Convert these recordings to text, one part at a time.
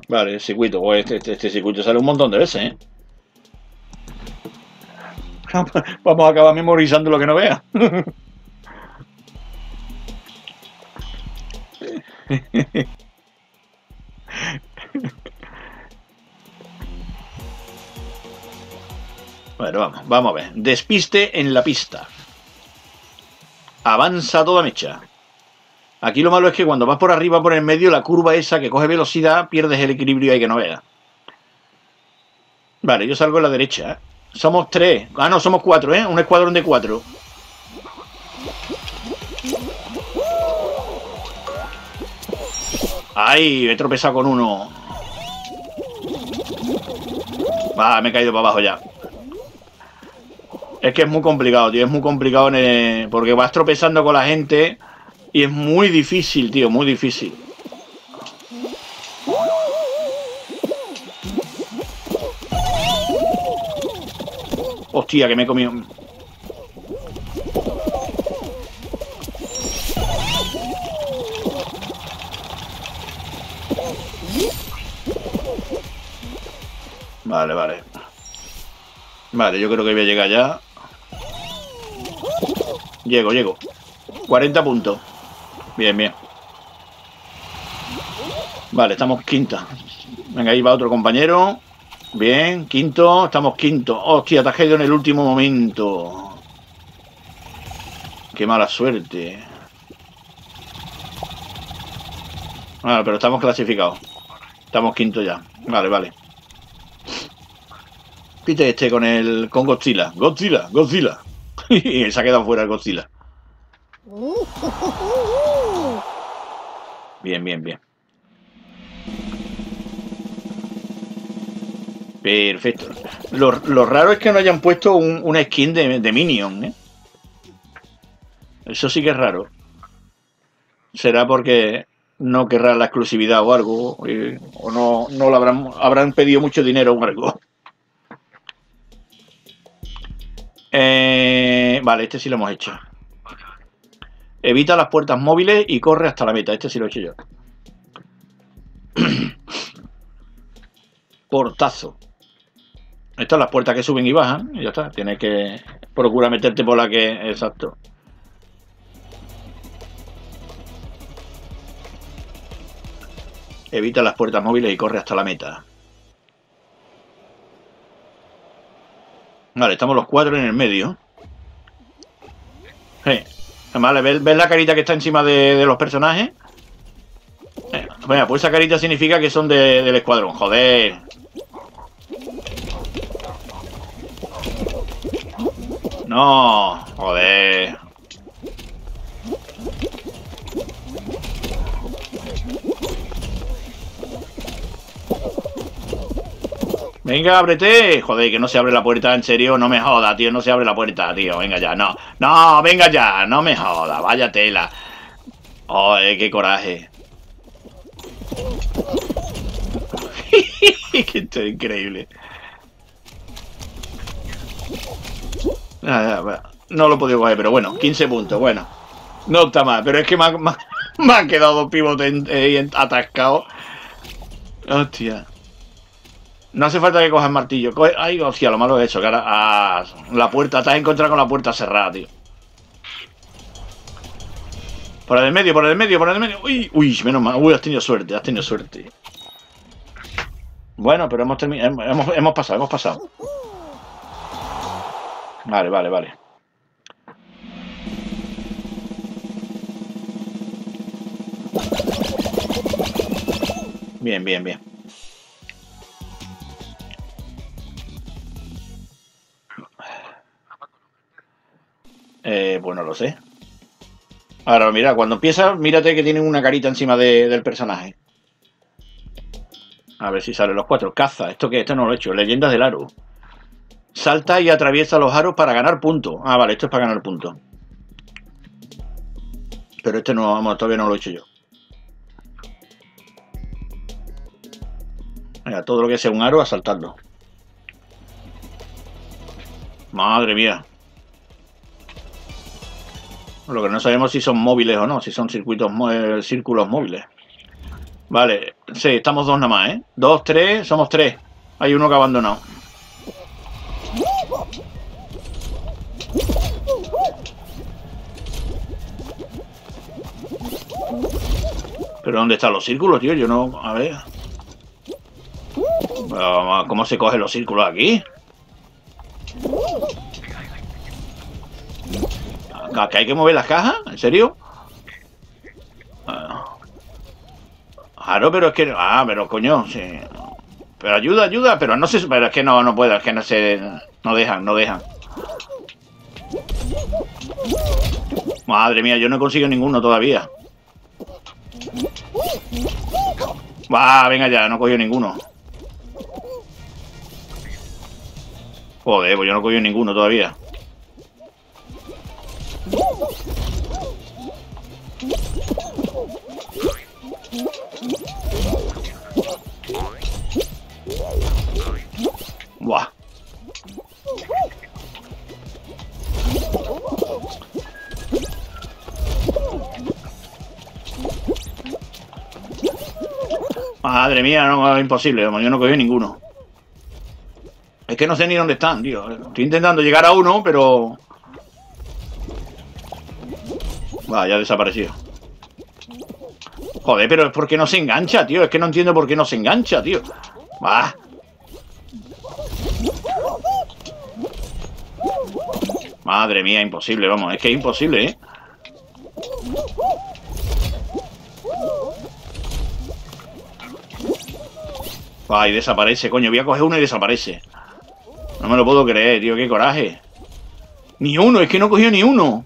Vale, el circuito. Pues este circuito sale un montón de veces, ¿eh? Vamos a acabar memorizando lo que no vea. Bueno, vamos a ver. Despiste en la pista. Avanza toda mecha. Aquí lo malo es que cuando vas por arriba, por el medio, la curva esa que coge velocidad, pierdes el equilibrio ahí que no veas. Vale, yo salgo a la derecha. Somos 3. Ah, no, somos 4, ¿eh? Un escuadrón de 4. ¡Ay! Me he tropezado con uno. Ah, me he caído para abajo ya. Es que es muy complicado, tío. Es muy complicado porque vas tropezando con la gente y es muy difícil, tío. Muy difícil. Hostia, que me he comido. Vale, vale. Vale, yo creo que voy a llegar ya. Llego. 40 puntos. Bien, bien. Vale, estamos quinta. Venga, ahí va otro compañero. Bien, quinto. Estamos quinto. Hostia, te has caído en el último momento. Qué mala suerte. Vale, pero estamos clasificados. Estamos quinto ya. Vale, vale. Pite este con Godzilla. Godzilla. Y se ha quedado fuera el Godzilla. Bien. Perfecto. Lo raro es que no hayan puesto una skin de Minion, ¿eh? Eso sí que es raro. Será porque no querrán la exclusividad o algo, o no lo habrán pedido mucho dinero o algo. Vale, este sí lo hemos hecho. Evita las puertas móviles y corre hasta la meta. Este sí lo he hecho yo. Portazo. Estas son las puertas que suben y bajan. Y ya está. Tienes que procurar meterte por la que... Exacto. Evita las puertas móviles y corre hasta la meta. Vale, estamos los 4 en el medio. Vale, ¿ves la carita que está encima de los personajes? Venga, pues esa carita significa que son del escuadrón. Joder. No, joder. Venga, ábrete. Joder, que no se abre la puerta, en serio. No me joda, tío. No se abre la puerta, tío. Venga ya, no. No, venga ya. No me joda. Vaya tela. Joder, qué coraje. Que esto es increíble. No lo he podido coger, pero bueno, 15 puntos. Bueno, no está mal. Pero es que me han quedado dos pivotes atascados. Hostia. No hace falta que cojas el martillo. Ay, hostia, lo malo es eso, que ahora la puerta, te has encontrado con la puerta cerrada, tío. Por el medio. Uy, menos mal. Uy, has tenido suerte. Bueno, pero hemos terminado. Hemos pasado. Vale. Bien. Pues no lo sé. Ahora, mira, cuando empieza, mírate que tienen una carita encima del personaje. A ver si salen los 4. Caza. ¿Esto qué? Esto no lo he hecho. Leyendas del aro. Salta y atraviesa los aros para ganar puntos. Ah, vale, esto es para ganar puntos. Pero este no, vamos, todavía no lo he hecho yo. Mira, todo lo que sea un aro, a saltarlo. Madre mía. Lo que no sabemos si son móviles o no, si son círculos móviles. Vale, sí, estamos dos nada más, ¿eh? 2, 3, somos 3. Hay uno que ha abandonado. ¿Pero dónde están los círculos, tío? Yo no... A ver... ¿Cómo se cogen los círculos aquí? ¿Que hay que mover las cajas? ¿En serio? Claro, pero es que... Ah, pero coño, sí. Pero ayuda, pero no sé... Pero es que no puedo, es que no se... No dejan. Madre mía, yo no consigo ninguno todavía. Va, venga ya, no he cogido ninguno. Joder, pues yo no he cogido ninguno todavía. Buah. Madre mía, no, es imposible, yo no he cogido ninguno. Es que no sé ni dónde están, tío. Estoy intentando llegar a uno, pero... Va, ya ha desaparecido. Joder, pero es porque no se engancha, tío. Es que no entiendo por qué no se engancha, tío. Va. Madre mía, imposible, vamos. Es que es imposible, ¿eh? Va, y desaparece, coño. Voy a coger uno y desaparece. No me lo puedo creer, tío. Qué coraje. Ni uno, es que no he cogido ni uno.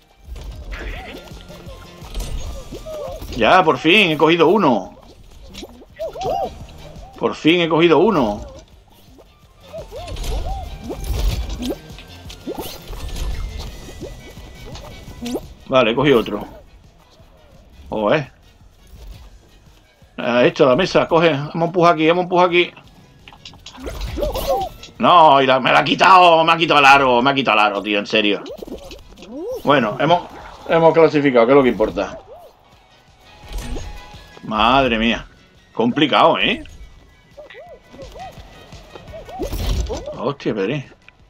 Ya, por fin, he cogido uno. Por fin he cogido uno. Vale, he cogido otro. Joder. Esto, la mesa, coge. Vamos a empujar aquí. No, y me la ha quitado. Me ha quitado el aro, tío, en serio. Bueno, hemos clasificado, que es lo que importa. Madre mía. Complicado, ¿eh? Hostia, Pedri.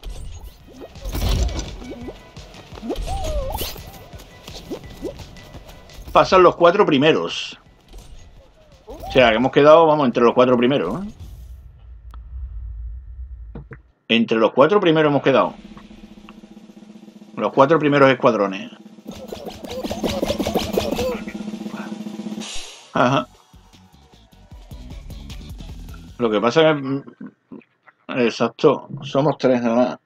Pasan los 4 primeros. O sea, que hemos quedado, vamos, entre los 4 primeros, ¿eh? Entre los 4 primeros hemos quedado. Los 4 primeros escuadrones. Ajá. Lo que pasa es que... Exacto. Somos 3 nada más.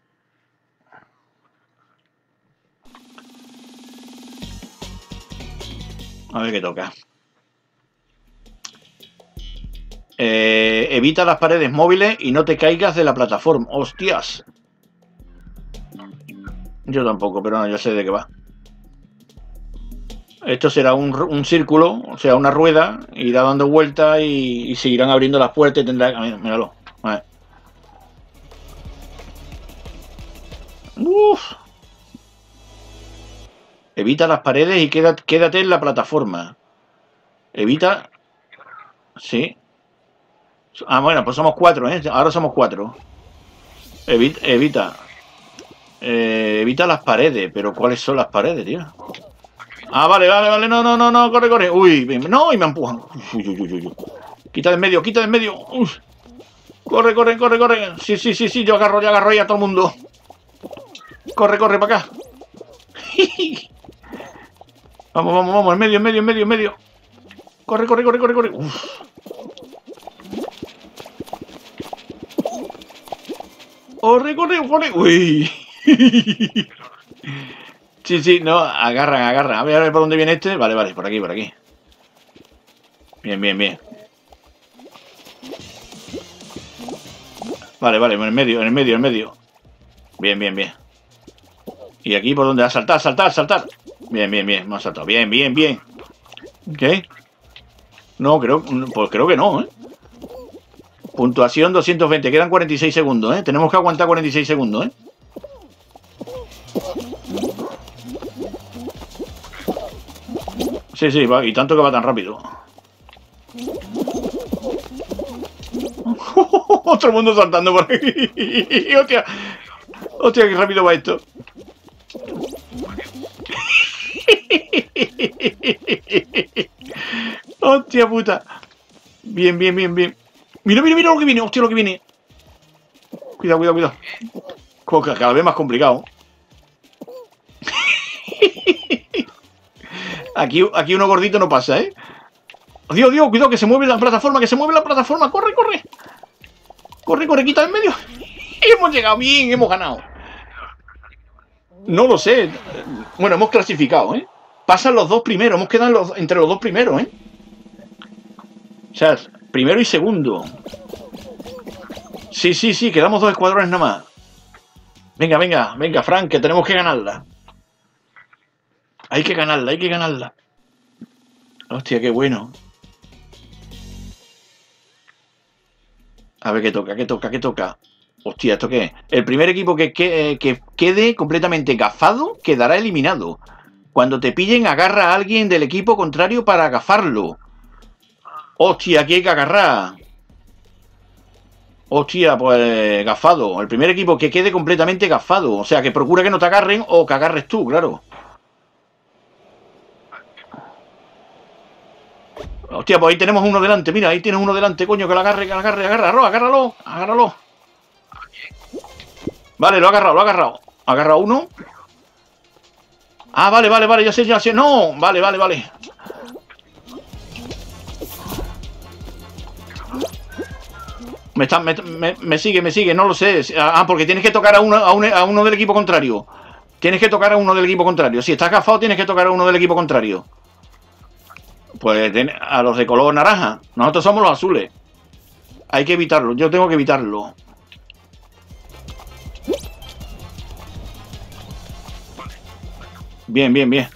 A ver qué toca. Evita las paredes móviles y no te caigas de la plataforma. ¡Hostias! Yo tampoco, pero no, yo sé de qué va. Esto será un círculo, o sea, una rueda, irá dando vueltas y seguirán abriendo las puertas y tendrá... Míralo. A ver. Uf. Evita las paredes y quédate en la plataforma. Evita... Sí. Ah, bueno, pues somos 4, ¿eh? Ahora somos 4. Evita las paredes. ¿Pero cuáles son las paredes, tío? Ah, vale. No, corre. Uy, no, y me empujan. Uy. Quita de en medio. Uf. Corre. Sí, yo agarro ahí a todo el mundo. Corre para acá. Vamos, en medio. Corre. Uf. Corre. Uy. Sí, no, agarran. A ver por dónde viene este. Vale, por aquí. Bien. Vale, en el medio. Bien. ¿Y aquí por dónde? A saltar. Bien, hemos saltado. Bien. ¿Ok? No, creo que no, ¿eh? Puntuación 220, quedan 46 segundos, ¿eh? Tenemos que aguantar 46 segundos, ¿eh? Sí, va, y tanto que va tan rápido. Otro mundo saltando por aquí. Hostia. Hostia, qué rápido va esto. Hostia puta. Bien, bien, bien, bien. Mira, mira, mira lo que viene. Hostia, lo que viene. Cuidado, cuidado, cuidado. Cada vez más complicado. Aquí uno gordito no pasa, ¿eh? Dios, Dios, cuidado, que se mueve la plataforma, que se mueve la plataforma. Corre, corre. Corre, corre, quita en medio. Hemos llegado bien, hemos ganado. No lo sé. Bueno, hemos clasificado, ¿eh? Pasan los dos primeros, hemos quedado entre los dos primeros, ¿eh? O sea, primero y segundo. Sí, sí, sí, quedamos dos escuadrones nada más. Venga, venga, venga, Frank, que tenemos que ganarla. Hay que ganarla, hay que ganarla. Hostia, qué bueno. A ver qué toca, qué toca, qué toca. Hostia, ¿esto qué es? El primer equipo que quede completamente gafado quedará eliminado. Cuando te pillen, agarra a alguien del equipo contrario para agafarlo. Hostia, aquí hay que agarrar. Hostia, pues gafado. El primer equipo que quede completamente gafado. O sea, que procura que no te agarren o que agarres tú, claro. Hostia, pues ahí tenemos uno delante. Mira, ahí tienes uno delante, coño, que lo agarre, agárralo, agárralo, agárralo. Vale, lo ha agarrado, lo ha agarrado. Agarra uno. Ah, vale, vale, vale, ya sé, ya sé. No, vale, vale, vale. Me sigue, no lo sé. Ah, porque tienes que tocar a uno del equipo contrario. Tienes que tocar a uno del equipo contrario. Si estás gafado, tienes que tocar a uno del equipo contrario. Pues a los de color naranja. Nosotros somos los azules. Hay que evitarlo, yo tengo que evitarlo. Bien, bien, bien.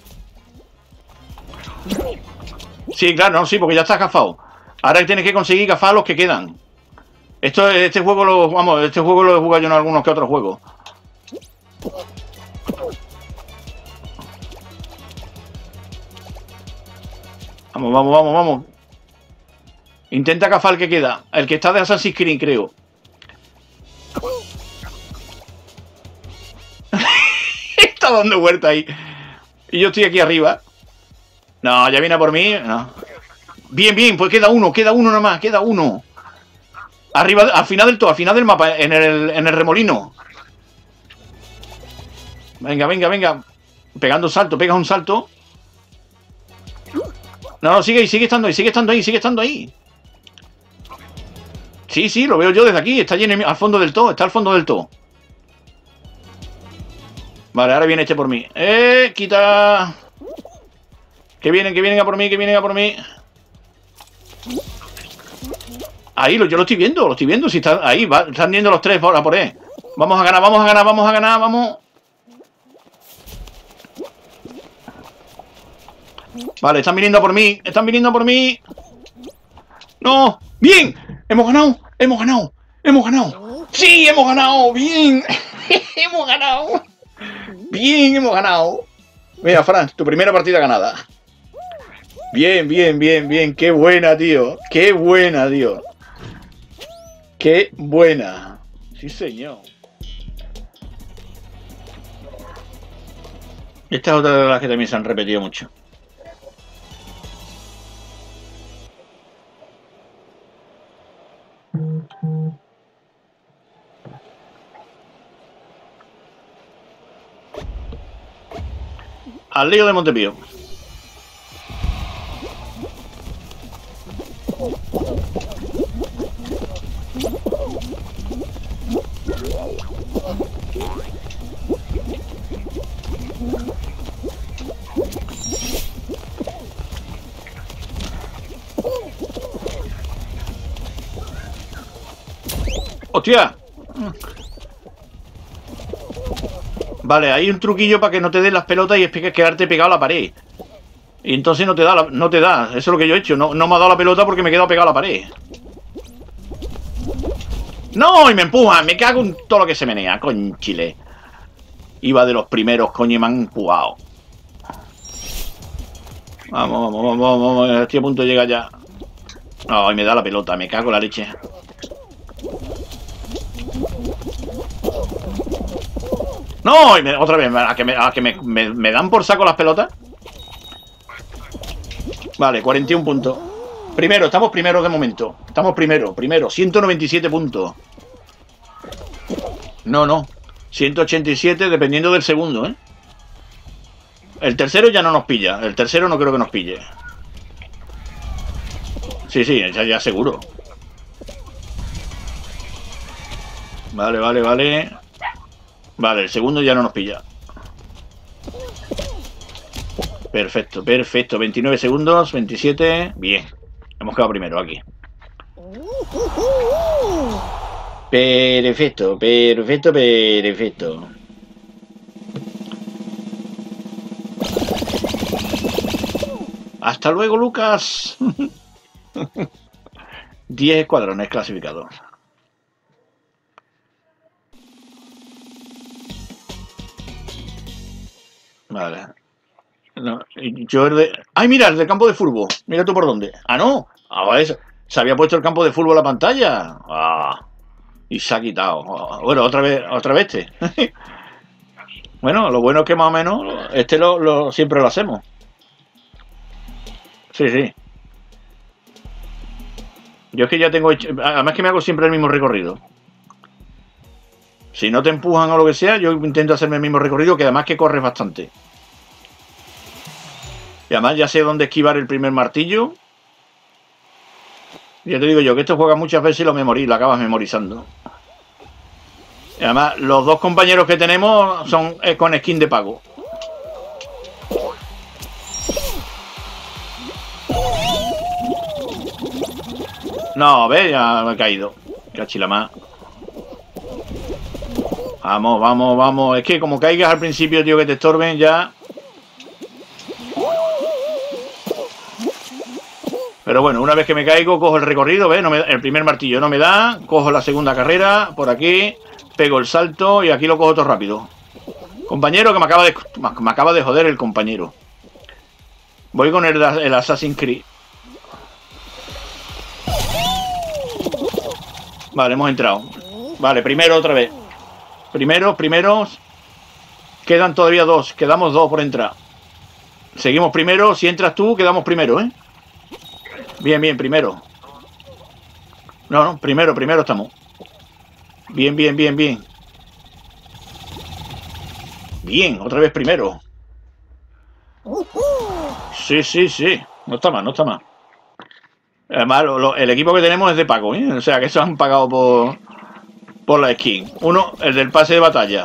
Sí, claro, no, sí, porque ya estás gafado. Ahora tienes que conseguir gafar a los que quedan. Este juego lo he jugado yo en algunos que otros juegos. Vamos, vamos, vamos, vamos. Intenta gafar el que queda. El que está de Assassin's Creed, creo. Está dando vuelta ahí. Y yo estoy aquí arriba. No, ya viene a por mí. No. Bien, bien, pues queda uno nada más, queda uno. Arriba, al final del mapa, en el remolino. Venga, venga, venga. Pegando un salto, pegas un salto. No, no, sigue estando ahí, sigue estando ahí, sigue estando ahí. Sí, sí, lo veo yo desde aquí. Está allí al fondo del todo, está al fondo del todo. Vale, ahora viene este por mí. Quita. Que vienen a por mí, que vienen a por mí. Ahí, yo lo estoy viendo. Si están ahí, están viendo los tres a por él. Vamos a ganar, vamos a ganar, vamos a ganar, vamos. Vale, están viniendo a por mí, están viniendo a por mí. ¡No! ¡Bien! ¡Hemos ganado! ¡Hemos ganado! ¡Hemos ganado! ¡Sí, hemos ganado! ¡Bien! ¡Hemos ganado! ¡Bien, hemos ganado! Mira, Fran, tu primera partida ganada. Bien, bien, bien, bien. ¡Qué buena, tío! ¡Qué buena, tío! ¡Qué buena! Sí, señor. Esta es otra de las que también se han repetido mucho. Al lío de Montepío. ¡Hostia! Vale, hay un truquillo para que no te den las pelotas y es quedarte pegado a la pared. Y entonces no te da, Eso es lo que yo he hecho. No me ha dado la pelota porque me he quedado pegado a la pared. ¡No! Y me empujan. Me cago en todo lo que se menea, conchile. Iba de los primeros, coño, y me han empujado. Vamos, vamos, vamos, vamos. Estoy a punto de llegar ya. Ay, me da la pelota. Me cago en la leche. ¡No! Y otra vez, a que me dan por saco las pelotas. Vale, 41 puntos. Primero, estamos primero de momento. Estamos primero, 197 puntos. No. 187 dependiendo del segundo, ¿eh? El tercero ya no nos pilla. El tercero no creo que nos pille. Sí, ya seguro. Vale. Vale, el segundo ya no nos pilla. Perfecto. 29 segundos, 27. Bien. Hemos quedado primero aquí. Perfecto. Hasta luego, Lucas. 10 escuadrones clasificados. Vale. No, yo el de... ¡Ay, mira! El del campo de fútbol. Mira tú por dónde. ¡Ah, no! Se había puesto el campo de fútbol a la pantalla. ¡Ah! Y se ha quitado. Bueno, otra vez este. Bueno, lo bueno es que más o menos siempre lo hacemos. Sí. Yo es que ya tengo... Además que me hago siempre el mismo recorrido. Si no te empujan o lo que sea, yo intento hacerme el mismo recorrido, que además que corres bastante. Y además ya sé dónde esquivar el primer martillo. Ya te digo yo que esto juega muchas veces y lo acabas memorizando. Y además los dos compañeros que tenemos son con skin de pago. No, ve, ya me he caído. Cachilama. Vamos. Es que como caigas al principio, tío, que te estorben ya. Pero bueno, una vez que me caigo, cojo el recorrido, ¿ves? El primer martillo no me da. Cojo la segunda carrera, por aquí. Pego el salto y aquí lo cojo todo rápido. Compañero, que me acaba de joder el compañero. Voy con el Assassin's Creed. Vale, hemos entrado. Vale, primero otra vez. Primeros. Quedan todavía dos. Quedamos dos por entrar. Seguimos primero. Si entras tú, quedamos primero, ¿eh? Bien, primero. No, primero estamos. Bien. Bien, otra vez primero. Sí. No está mal. Además, el equipo que tenemos es de pago, ¿eh? O sea, que eso han pagado por la skin. Uno, el del pase de batalla.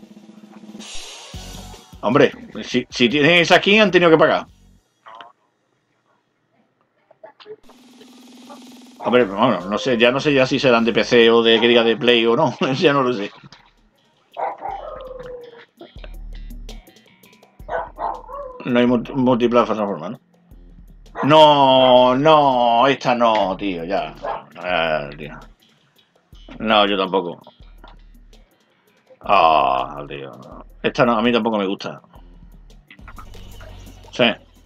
Hombre, si tienen esa skin han tenido que pagar. Hombre, bueno, no sé ya si serán de PC o de que diga de Play o no. Ya no lo sé. No hay multiplataforma, ¿no? No, esta no, tío, ya. Tío. No, yo tampoco. Tío. Esta no, a mí tampoco me gusta. Sí.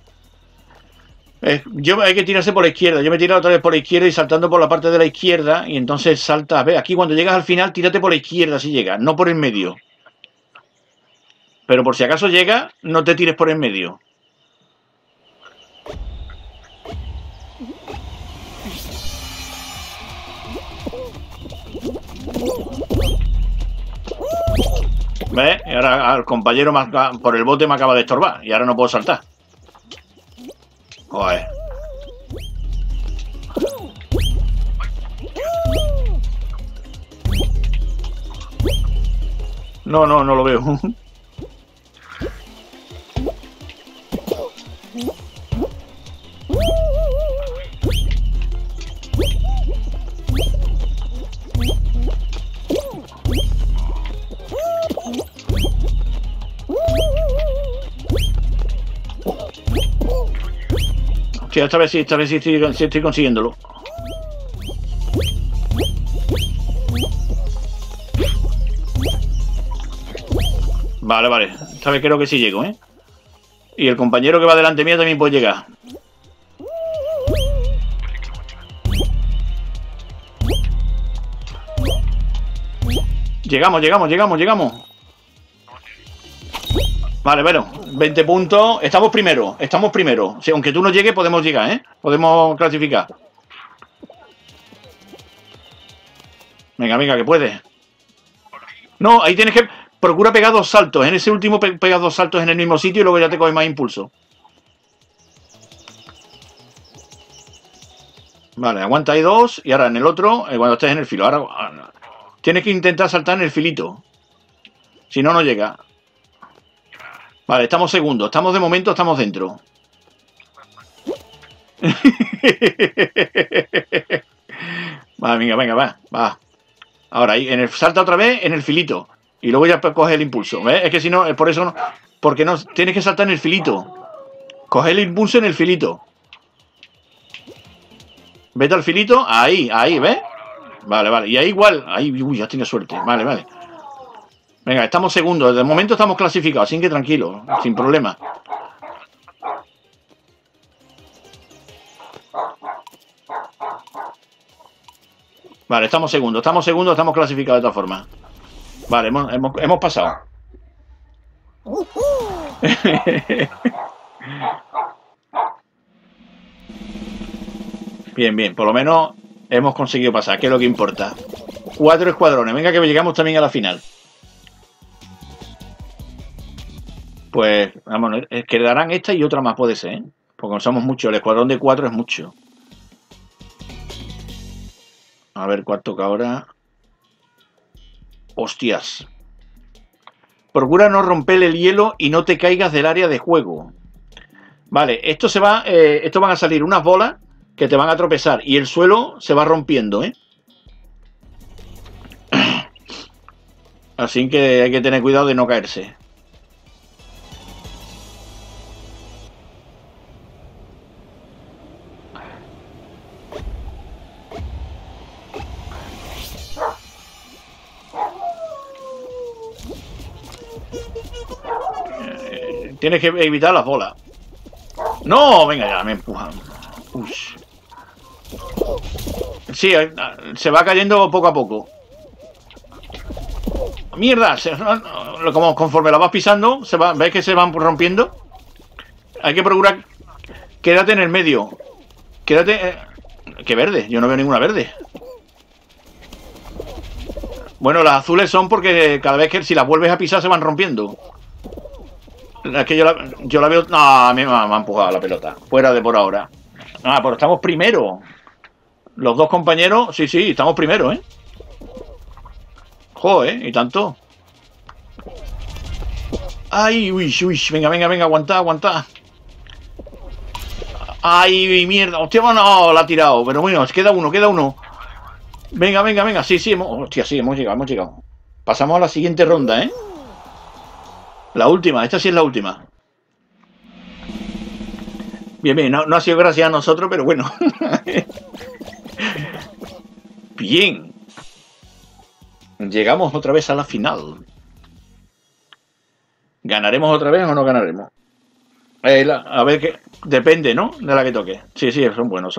Hay que tirarse por la izquierda. Yo me he tirado otra vez por la izquierda y saltando por la parte de la izquierda. Y entonces saltas. Ve, aquí cuando llegas al final, tírate por la izquierda si llegas, no por el medio. Pero por si acaso llega, no te tires por el medio. ¿Ves? Y ahora al compañero por el bote me acaba de estorbar. Y ahora no puedo saltar. Joder. No lo veo. Sí, esta vez sí estoy consiguiéndolo. Vale. Esta vez creo que sí llego, ¿eh? Y el compañero que va delante mío también puede llegar. Llegamos. Vale, bueno, 20 puntos. Estamos primero, estamos primero. Si aunque tú no llegues, podemos llegar, ¿eh? Podemos clasificar. Venga, venga, que puedes. No, ahí tienes que... Procura pegar 2 saltos. En ese último pegas 2 saltos en el mismo sitio y luego ya te coges más impulso. Vale, aguanta ahí 2 y ahora en el otro, cuando estés en el filo. Ahora tienes que intentar saltar en el filito. Si no, no llega. Vale, estamos segundos. Estamos de momento, estamos dentro. Vale, venga, venga, va. Ahora, ahí, salta otra vez en el filito. Y luego ya coge el impulso. ¿Ves? Es que si no, es por eso no. Porque no, tienes que saltar en el filito. Coge el impulso en el filito. Vete al filito. Ahí, ¿ves? Vale, vale. Y ahí igual. Ahí, uy, ya tiene suerte. Vale, vale. Venga, estamos segundos. De momento estamos clasificados. Así que tranquilo. Sin problema. Vale, estamos segundos, estamos clasificados de todas formas. Vale, hemos pasado. Bien, bien, por lo menos hemos conseguido pasar, que es lo que importa. 4 escuadrones, venga que llegamos también a la final. Pues, vamos, quedarán esta y otra más puede ser, ¿eh? Porque somos muchos, el escuadrón de 4 es mucho. A ver cuál toca ahora. Hostias. Procura no romper el hielo y no te caigas del área de juego. Vale, esto se va. Esto van a salir unas bolas que te van a tropezar y el suelo se va rompiendo, ¿eh? Así que hay que tener cuidado de no caerse. Tienes que evitar las bolas. ¡No! Venga, ya, me empujan. Ush. Sí, se va cayendo poco a poco. ¡Mierda! Como conforme la vas pisando, ¿ves que se van rompiendo? Hay que procurar... Quédate en el medio. Quédate... ¿Qué verde? Yo no veo ninguna verde. Bueno, las azules son porque cada vez que si las vuelves a pisar se van rompiendo. Es que yo la veo... No, a mí me ha empujado la pelota. Fuera de por ahora. Ah, pero estamos primero. Los dos compañeros... Sí, sí, estamos primero, ¿eh? Joder, ¿y tanto? Ay, uy, uy. Venga, venga, venga, aguantá. Ay, mierda. Hostia, no, la ha tirado. Pero bueno, queda uno. Venga, venga, venga. Sí, sí, hostia, sí, hemos llegado. Pasamos a la siguiente ronda, ¿eh? La última, esta sí es la última. Bien, bien, no ha sido gracias a nosotros, pero bueno. Bien. Llegamos otra vez a la final. ¿Ganaremos otra vez o no ganaremos? A ver qué... Depende, ¿no? De la que toque. Sí, sí, son buenos.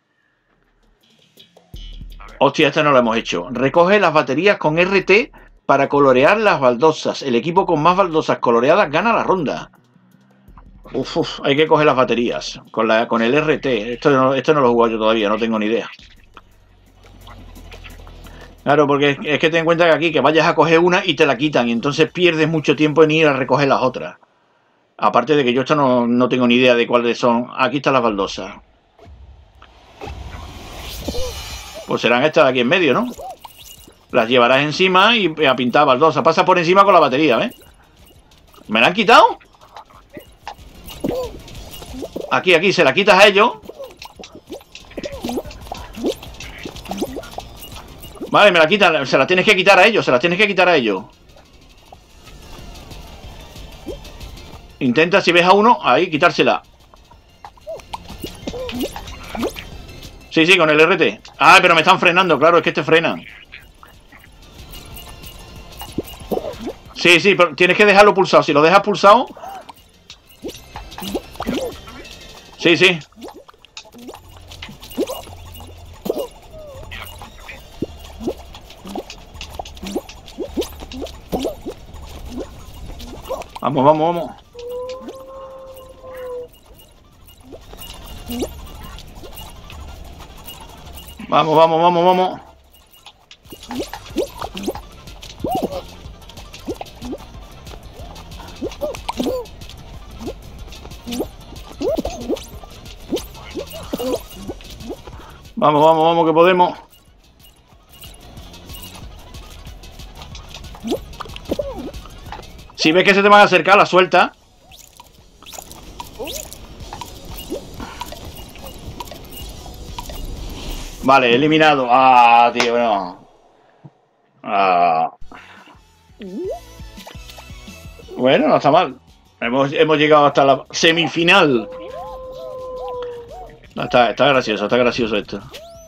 Hostia, esta no la hemos hecho. Recoge las baterías con RT para colorear las baldosas. El equipo con más baldosas coloreadas gana la ronda. Uf, hay que coger las baterías con el RT. Esto no lo he jugado yo todavía, no tengo ni idea. Claro, porque es que ten en cuenta que aquí que vayas a coger una y te la quitan y entonces pierdes mucho tiempo en ir a recoger las otras. Aparte de que yo esto no tengo ni idea de cuáles son. Aquí están las baldosas. Pues serán estas de aquí en medio, ¿no? Las llevarás encima y a pintar baldosas. Pasa por encima con la batería, ¿ves? ¿Me la han quitado? Aquí, se la quitas a ellos. Vale, me la quitan. Se la tienes que quitar a ellos, Intenta, si ves a uno, ahí, quitársela. Sí, sí, con el RT. Ah, pero me están frenando, claro, es que te frenan. Sí, sí, pero tienes que dejarlo pulsado. Si lo dejas pulsado... Sí, sí. Vamos, vamos, vamos. Vamos, vamos, vamos, vamos. Vamos, vamos, vamos, que podemos. Si ves que se te van a acercar, la suelta. Vale, eliminado. Ah, tío, no. Ah. Bueno, no está mal. Hemos llegado hasta la semifinal. Está gracioso esto.